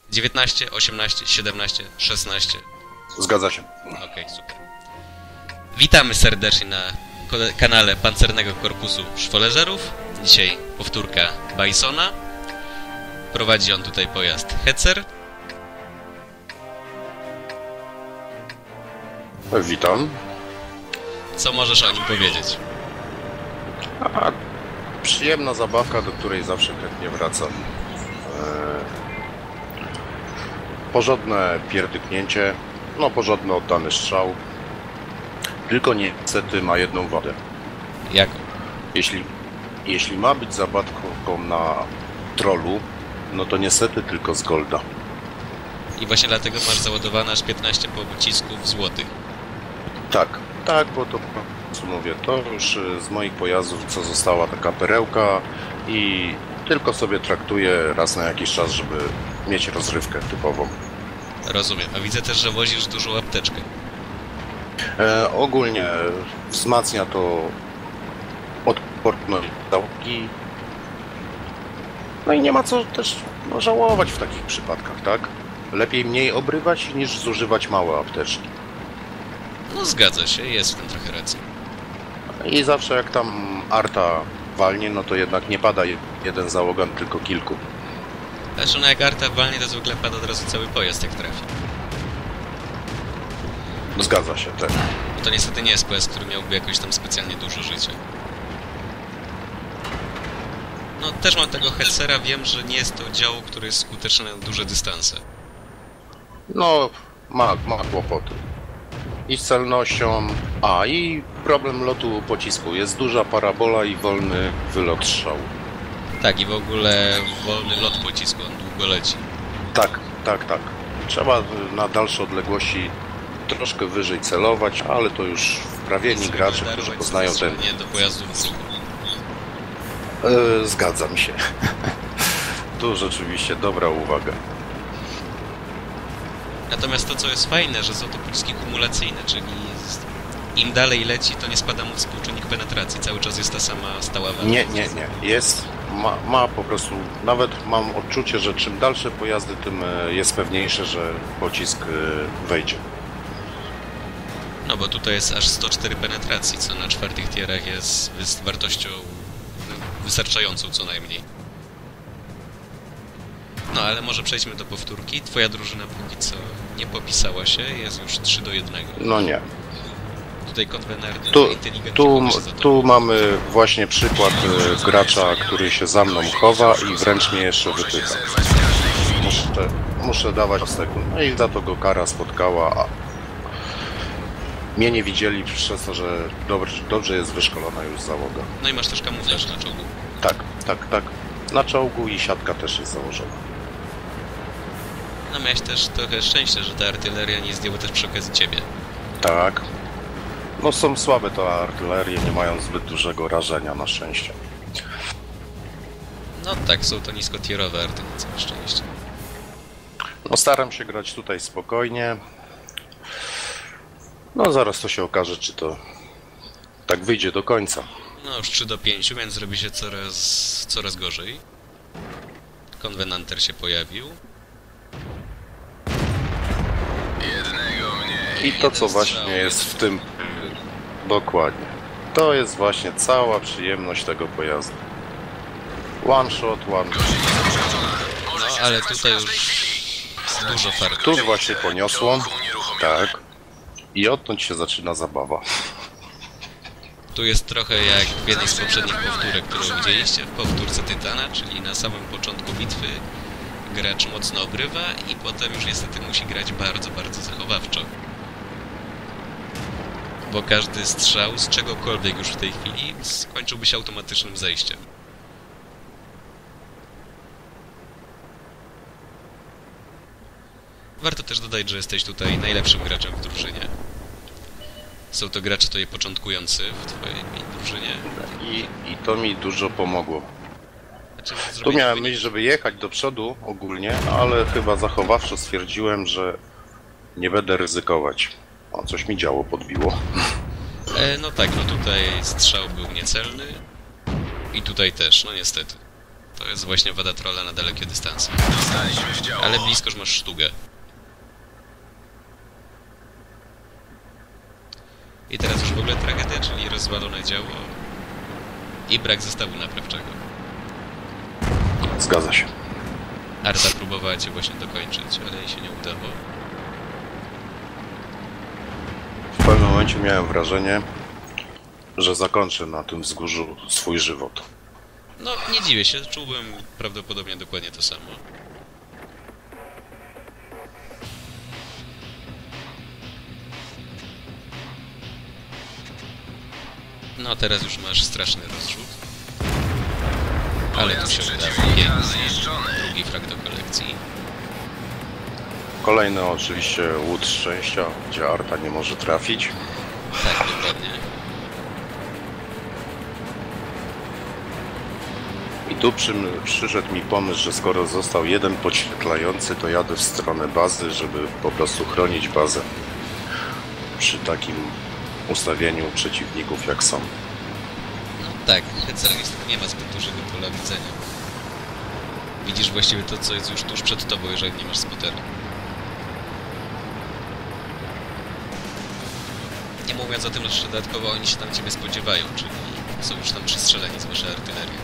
19, 18, 17, 16. Zgadza się. Okej, super. Witamy serdecznie na kanale Pancernego Korpusu Szwoleżerów. Dzisiaj powtórka Bisona. Prowadzi on tutaj pojazd Hetzer. Witam. Co możesz o nim powiedzieć? Przyjemna zabawka, do której zawsze chętnie wracam. Porządne pierdyknięcie, porządny oddany strzał. Tylko niestety ma jedną wadę. Jaką? Jeśli ma być zabawką na trollu, no to niestety tylko z golda. I właśnie dlatego masz załadowane aż 15 pocisków złotych. Tak, bo to co mówię, to już z moich pojazdów co została taka perełka i tylko sobie traktuję raz na jakiś czas, żeby mieć rozrywkę typową. Rozumiem. A widzę też, że wozisz dużą apteczkę. Ogólnie wzmacnia to odporność załogi. No i nie ma co też żałować w takich przypadkach, tak? Lepiej mniej obrywać niż zużywać małe apteczki. No zgadza się, jest w tym trochę racji. I zawsze jak tam arta walnie, no to jednak nie pada jeden załogan, tylko kilku. Zresztą jak arta walnie, to zwykle pada od razu cały pojazd, jak trafi. Zgadza się, tak. Bo to niestety nie jest pojazd, który miałby jakoś tam specjalnie dużo życia. No też mam tego Hetzera, wiem, że nie jest to działo, które jest skuteczne na duże dystanse. No, ma kłopoty. I z celnością, i problem lotu pocisku. Jest duża parabola i wolny wylot strzału. Tak, i w ogóle wolny lot pocisku, on długo leci. Tak. Trzeba na dalsze odległości troszkę wyżej celować, ale to już wprawieni gracze, którzy poznają ten... Nie do pojazdów w ruchu. Zgadzam się. Tu rzeczywiście dobra uwaga. Natomiast to, co jest fajne, że są to pociski kumulacyjne, czyli im dalej leci, to nie spada mu współczynnik penetracji. Cały czas jest ta sama stała wartość. Nie. Ma po prostu... Nawet mam odczucie, że czym dalsze pojazdy, tym jest pewniejsze, że pocisk wejdzie. No bo tutaj jest aż 104 penetracji, co na czwartych tierach jest wartością wystarczającą co najmniej. No ale może przejdźmy do powtórki. Twoja drużyna póki co nie popisała się, jest już 3-1. No nie. Tutaj konwenerny Tu mamy właśnie przykład gracza, który się za mną chowa i wręcz mnie jeszcze wypycha. Muszę dawać sekund. No i za to go kara spotkała, a mnie nie widzieli przez to, że dobrze jest wyszkolona już załoga. No i masz też kamuflaż na czołgu. Tak. Na czołgu i siatka też jest założona. No miałeś też trochę szczęścia, że ta artyleria nie zdjęła też przy okazji ciebie. Tak. No są słabe te artylerie, nie mają zbyt dużego rażenia na szczęście. No tak, są to niskotierowe arty, na całe szczęście. No staram się grać tutaj spokojnie. No zaraz to się okaże, czy to tak wyjdzie do końca. No już 3-5, więc robi się coraz gorzej. Konwenanter się pojawił. I to co właśnie jest w tym... Dokładnie. To jest właśnie cała przyjemność tego pojazdu. One shot. No ale tutaj już dużo farby. Tu właśnie poniosło. Tak. I odtąd się zaczyna zabawa. Tu jest trochę jak w jednej z poprzednich powtórek, którą widzieliście, w powtórce Tytana, czyli na samym początku bitwy gracz mocno obrywa i potem już niestety musi grać bardzo, bardzo zachowawczo. Bo każdy strzał z czegokolwiek już w tej chwili skończyłby się automatycznym zejściem. Warto też dodać, że jesteś tutaj najlepszym graczem w drużynie. Są to gracze tutaj początkujący w twojej drużynie. I to mi dużo pomogło. Znaczy, Tu miałem myśl, żeby jechać do przodu ogólnie, ale chyba zachowawczo stwierdziłem, że nie będę ryzykować. O, coś mi działo podbiło. No tak, no tutaj strzał był niecelny. I tutaj też, no niestety. To jest właśnie wada trolla na dalekie dystanse. Dostaliśmy w działo. Ale blisko, że masz sztugę. I teraz już w ogóle tragedia, czyli rozwalone działo i brak zestawu naprawczego. Zgadza się. Arta próbowała cię właśnie dokończyć, ale jej się nie udało. W pewnym momencie miałem wrażenie, że zakończę na tym wzgórzu swój żywot. No, nie dziwię się, czułbym prawdopodobnie dokładnie to samo. No, teraz już masz straszny rozrzut. Ale tu się udało. Pięknie. Drugi frag do kolekcji. Kolejny oczywiście łód szczęścia, gdzie Arta nie może trafić. Tak, dokładnie. I tu przyszedł mi pomysł, że skoro został jeden podświetlający, to jadę w stronę bazy, żeby po prostu chronić bazę przy takim ustawieniu przeciwników jak są. No tak, Hetzer niestety nie ma zbyt dużego pola widzenia. Widzisz właściwie to, co jest już tuż przed tobą, jeżeli nie masz spotera. Nie mówiąc o tym, że dodatkowo oni się tam ciebie spodziewają, czyli są już tam przystrzeleni z waszej artylerii.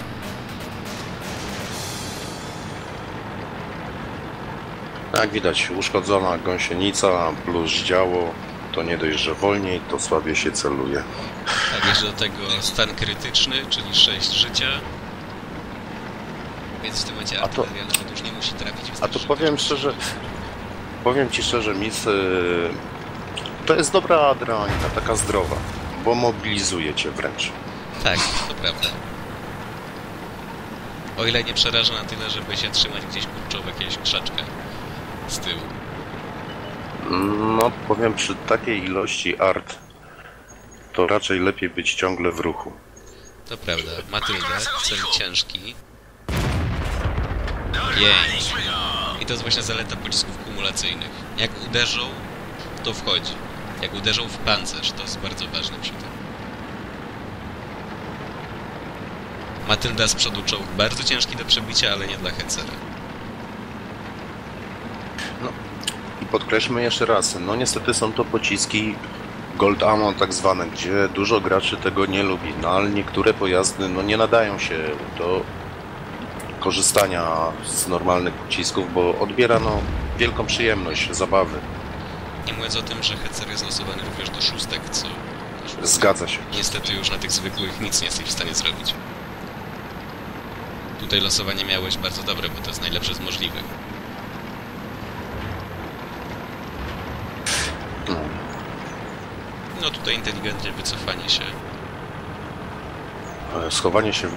Jak widać, uszkodzona gąsienica plus działo, to nie dość, że wolniej, to słabiej się celuje. Tak, jeszcze do tego stan krytyczny, czyli 6 życia. Więc w tym momencie artyleria nawet już nie musi trafić. A to powiem ci szczerze, Miss, to jest dobra adrenalina, taka zdrowa, bo mobilizuje cię wręcz. Tak, to prawda. O ile nie przeraża na tyle, żeby się trzymać gdzieś kurczowo w jakieś krzaczkę z tyłu. No, powiem, przy takiej ilości art, to raczej lepiej być ciągle w ruchu. To prawda. Matylda, cel ciężki. Jej. I to jest właśnie zaleta pocisków kumulacyjnych. Jak uderzą, to wchodzi. Jak uderzą w pancerz, to jest bardzo ważne przy tym. Matylda z przodu czołg bardzo ciężki do przebicia, ale nie dla Hetzera. No i podkreślmy jeszcze raz, no niestety są to pociski Gold Ammo tak zwane, gdzie dużo graczy tego nie lubi, no ale niektóre pojazdy no nie nadają się do korzystania z normalnych pocisków, bo odbiera no wielką przyjemność zabawy. Nie mówiąc o tym, że Hetzer jest losowany również do szóstek, co... Zgadza się. Niestety już na tych zwykłych nic nie jesteś w stanie zrobić. Tutaj losowanie miałeś bardzo dobre, bo to jest najlepsze z możliwych. No tutaj inteligentnie wycofanie się. Schowanie się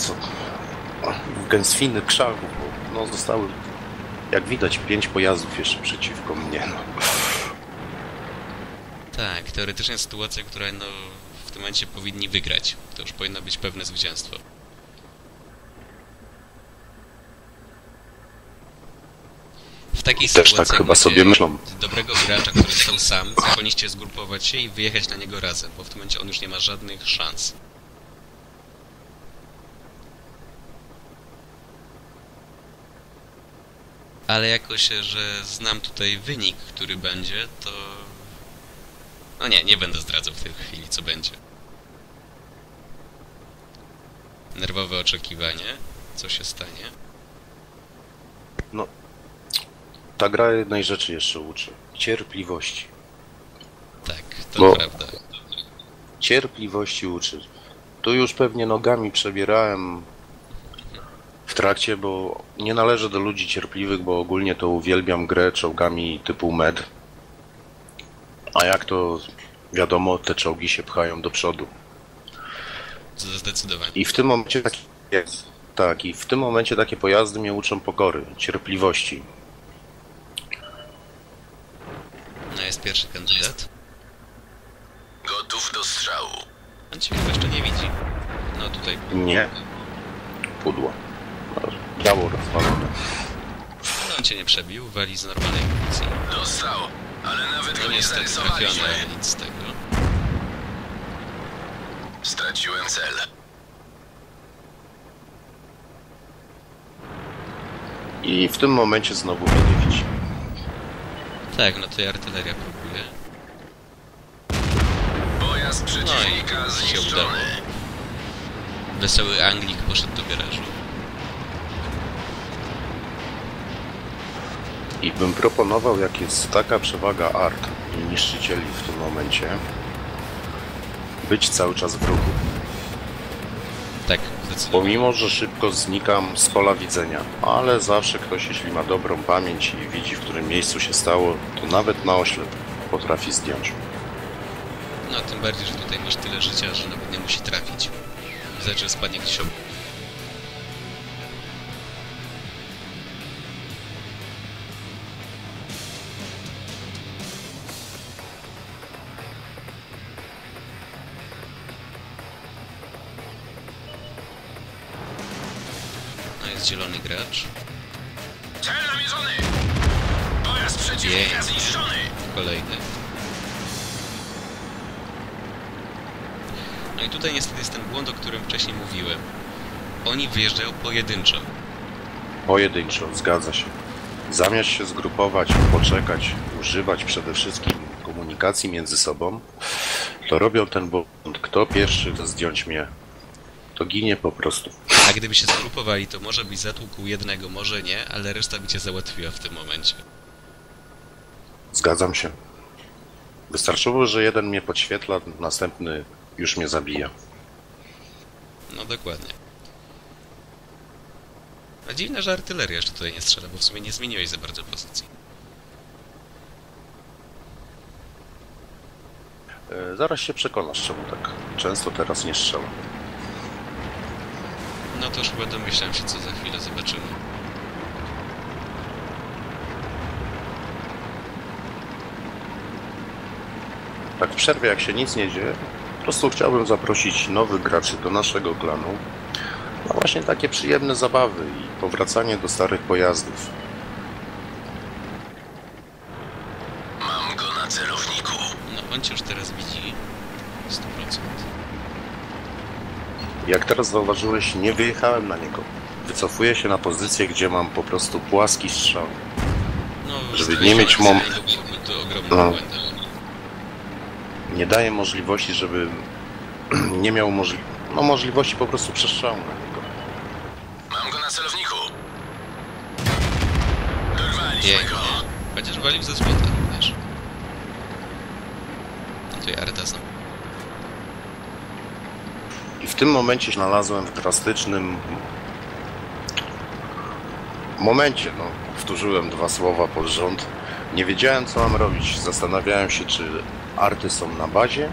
w gęstwiny krzaków, bo no zostały, jak widać, 5 pojazdów jeszcze przeciwko mnie. No. Tak, teoretycznie sytuacja, która no w tym momencie powinni wygrać. To już powinno być pewne zwycięstwo. W takiej Też sytuacji, tak chyba sobie myślą. dobrego gracza, który został sam, powinniście zgrupować się i wyjechać na niego razem, bo w tym momencie on już nie ma żadnych szans. Ale jako się, że znam tutaj wynik, który będzie, to... No nie będę zdradzał w tej chwili, co będzie. Nerwowe oczekiwanie, co się stanie. No, ta gra jednej rzeczy jeszcze uczy. Cierpliwości. Tak, to Bo- prawda. Cierpliwości uczy. Tu już pewnie nogami przebierałem w trakcie, bo nie należę do ludzi cierpliwych, bo ogólnie to uwielbiam grę czołgami typu med. A jak to wiadomo, te czołgi się pchają do przodu. Zdecydowanie. I w tym momencie taki jest. Tak, i w tym momencie takie pojazdy mnie uczą pokory, cierpliwości. No jest pierwszy kandydat. Gotów do strzału. On cię chyba jeszcze nie widzi. No tutaj... Nie. Pudło. No, Działo rozwalone. No on cię nie przebił, wali z normalnej pozycji. Dostał, ale nawet No go nie niestety zarysowaliśmy. trafiony, ale nic z tego. Straciłem cel. i w tym momencie znowu mnie nie widzi. Tak, no to i artyleria próbuje. Pojazd No i przeciwnika się udało. zniszczony. Wesoły Anglik poszedł do garażu. I bym proponował, jak jest taka przewaga art i niszczycieli w tym momencie, być cały czas w ruchu. Tak, zdecydowanie. Pomimo, że szybko znikam z pola widzenia, ale zawsze ktoś, jeśli ma dobrą pamięć i widzi, w którym miejscu się stało, to nawet na oślep potrafi zdjąć. No, tym bardziej, że tutaj masz tyle życia, że nawet nie musi trafić. Wystarczy, że spadnie gdzieś obok. No, jest zielony gracz. Cel namierzony! Pojazd przeciwnika zniszczony! Kolejny. No i tutaj niestety jest ten błąd, o którym wcześniej mówiłem. Oni wyjeżdżają pojedynczo. Pojedynczo, zgadza się. Zamiast się zgrupować, poczekać, używać przede wszystkim komunikacji między sobą, to robią ten błąd. Kto pierwszy chce zdjąć mnie, to ginie po prostu. A gdyby się zgrupowali, to może byś zatłukł jednego, może nie, ale reszta by cię załatwiła w tym momencie. Zgadzam się. Wystarczyło, że jeden mnie podświetla, następny już mnie zabija. No dokładnie. A dziwne, że artyleria jeszcze tutaj nie strzela, bo w sumie nie zmieniłeś za bardzo pozycji. Zaraz się przekonasz, czemu tak często teraz nie strzelam. No to już chyba domyślam się, co za chwilę zobaczymy. Tak w przerwie, jak się nic nie dzieje, po prostu chciałbym zaprosić nowych graczy do naszego klanu na właśnie takie przyjemne zabawy i powracanie do starych pojazdów. Mam go na celowniku. No on cię już teraz widzi 100%. Jak teraz zauważyłeś, nie wyjechałem na niego. Wycofuję się na pozycję, gdzie mam po prostu płaski strzał. No, Żeby nie mieć to byłoby ogromnym No. błędem. Nie daje możliwości, żeby nie miał możliwości po prostu przestrzału na niego. Mam go na celowniku. Dorwaliśmy Pięknie. go. Chociaż walił ze złota, wiesz. No to i Arta znowu. I w tym momencie się znalazłem w drastycznym momencie. No, powtórzyłem 2 słowa pod rząd. Nie wiedziałem, co mam robić. Zastanawiałem się, czy arty są na bazie,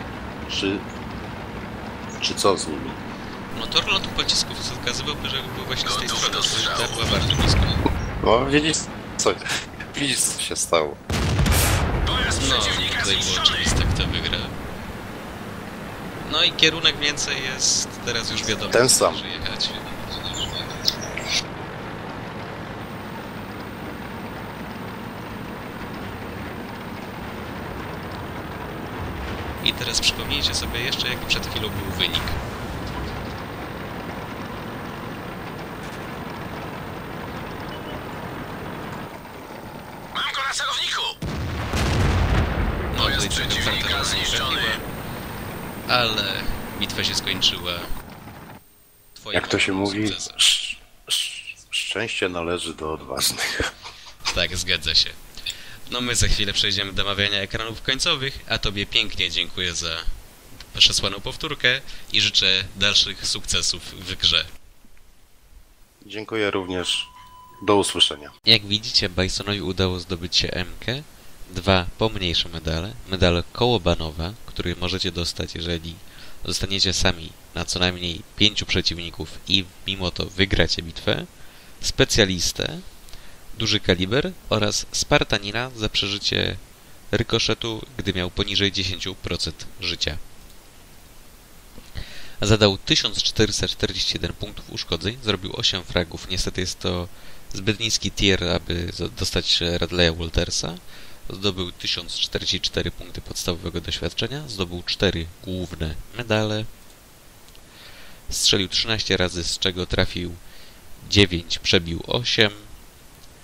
czy co z nimi. No tor lotu pocisków wskazywał, że był właśnie z tej Gotów strony, do że strzału. ta była bardzo blisko. No, widzisz, co się stało. Pojazd No, przeciwnika tutaj było zniszczony. oczywiste, kto wygra. No i kierunek więcej jest teraz już wiadomo, Ten gdzie sam. należy jechać. I teraz przypomnijcie sobie jeszcze, jaki przed chwilą był wynik. Mam go na celowniku. No Pojazd tutaj trochę przeciwnika farta nas zniszczony. wypełniła, ale bitwa się skończyła. Twoim Jak to się mówi, sukcesem. szczęście należy do odważnych. Tak, zgadza się. No my za chwilę przejdziemy do omawiania ekranów końcowych, a tobie pięknie dziękuję za przesłaną powtórkę i życzę dalszych sukcesów w grze. Dziękuję również. Do usłyszenia. Jak widzicie, Bisonowi udało zdobyć się M-kę, 2 pomniejsze medale, medal kołobanowa, który możecie dostać, jeżeli zostaniecie sami na co najmniej 5 przeciwników i mimo to wygracie bitwę, specjalistę, duży kaliber oraz Spartanina za przeżycie rykoszetu, gdy miał poniżej 10% życia. Zadał 1441 punktów uszkodzeń, zrobił 8 fragów. Niestety jest to zbyt niski tier, aby dostać Radleya Waltersa. Zdobył 1044 punkty podstawowego doświadczenia, zdobył 4 główne medale. Strzelił 13 razy, z czego trafił 9, przebił 8.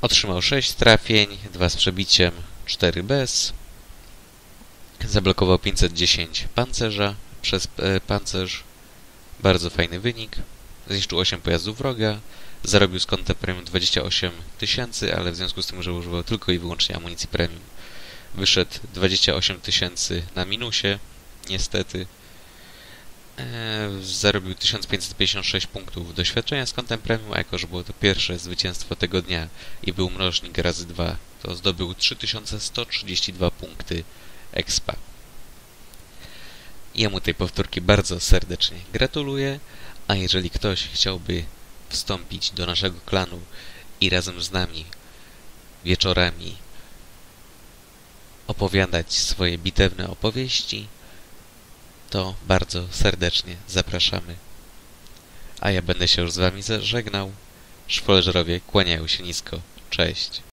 Otrzymał 6 trafień, 2 z przebiciem, 4 bez. Zablokował 510 pancerza przez pancerz. Bardzo fajny wynik. Zniszczył 8 pojazdów wroga. Zarobił z kątem premium 28 000, ale w związku z tym, że używał tylko i wyłącznie amunicji premium, wyszedł 28 000 na minusie, niestety. Zarobił 1556 punktów doświadczenia z kątem premium, a jako że było to pierwsze zwycięstwo tego dnia i był mnożnik razy 2, to zdobył 3132 punkty expa. Jemu tej powtórki bardzo serdecznie gratuluję, a jeżeli ktoś chciałby wstąpić do naszego klanu i razem z nami wieczorami opowiadać swoje bitewne opowieści, to bardzo serdecznie zapraszamy. A ja będę się już z wami żegnał. Szwoleżerowie kłaniają się nisko. Cześć.